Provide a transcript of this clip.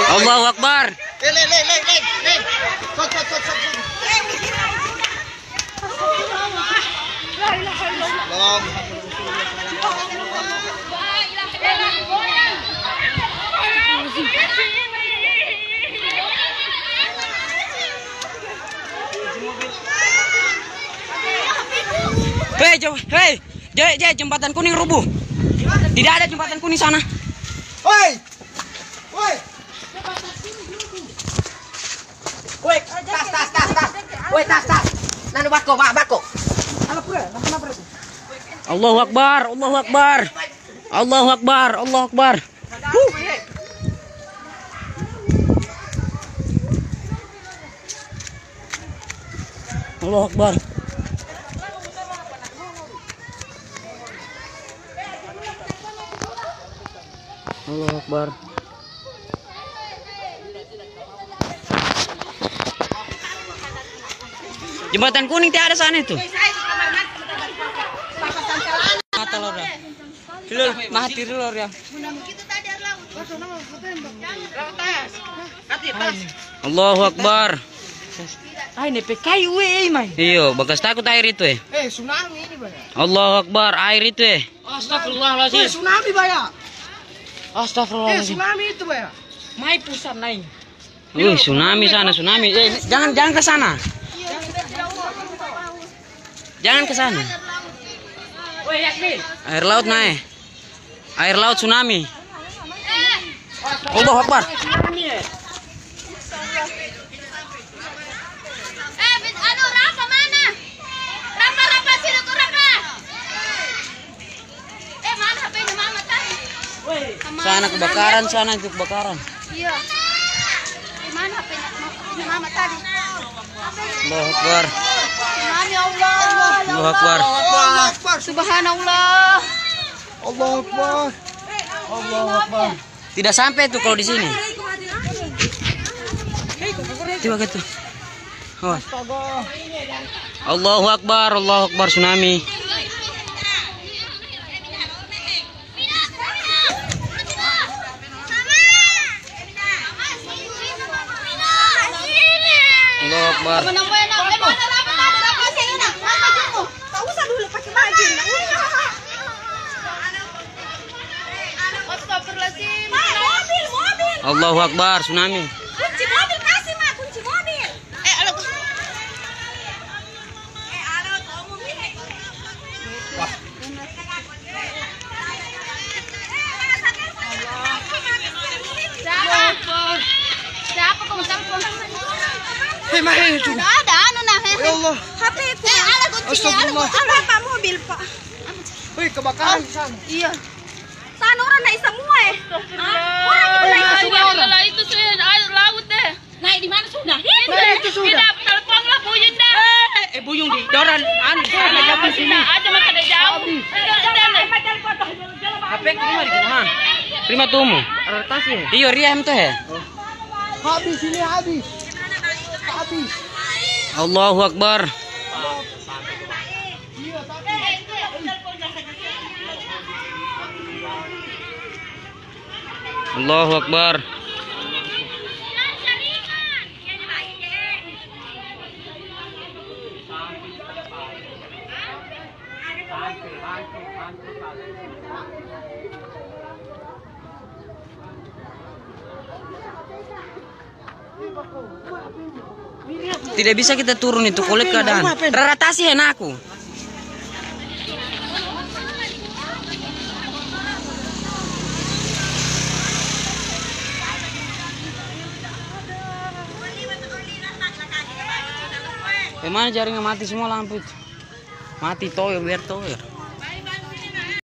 Allahu Akbar. Hei, jembatan kuning rubuh. Tidak ada jembatan kuning sana. Woi. Woi, tas. Woi, tas. Nanu bako. Allahu Akbar. Allahu Akbar. Allahu Akbar. Allahu Akbar. Allahu Akbar. Allahu Akbar. Jembatan kuning tidak ada sana itu. Mata lor ya. Mati lor ya. Allahu Akbar. Ini PKI mai. Iyo, bagas takut air itu Tsunami ini banyak. Allahu Akbar, air itu Astagfirullahaladzim. Tsunami banyak. Astagfirullahaladzim. Tsunami itu banyak. Mai pusat naik. Tsunami sana, tsunami. Jangan ke sana. Jangan ke sana. Air laut naik. Air laut tsunami. Allahu Akbar. Rafa mana? Rafa sini tuh Rafa. Mana HP-nya Mama tadi? Sana kebakaran, sana itu kebakaran. Iya. Mana HP-nya Mama tadi? Allahu Akbar. Tsunami Allah. Allahu Akbar. Subhanallah. Allahu Akbar. Tidak sampai tuh kalau di sini. Coba gitu. Oh. Allahu Akbar, Allahu Akbar, tsunami. Allahu Akbar. Allahu Akbar, tsunami. Kunci mobil kasih mah, kunci mobil. Siapa kamu telepon? Hei, mari itu. Ada anu nah. Ya Allah. HP ku. Ada kuncinya. Ada apa mobil, Pak? Hei, kebakaran di sana. Iya. Sana orang naik semua Orang itu naik itu sudah air laut deh. Naik di mana sudah? Itu sudah. Tidak, telepon lah buyung dah. Buyung di doran anu Ada sini. Ada maka ada jauh. HP terima di mana? Terima tumu. Iyo riam tuh ya. Habis ini habis. Allahu Akbar. Allahu Akbar. Tidak bisa kita turun itu kulit keadaan. Ratasi enak aku. Bagaimana jaringan mati semua lampu itu? Mati toyo biar toyo.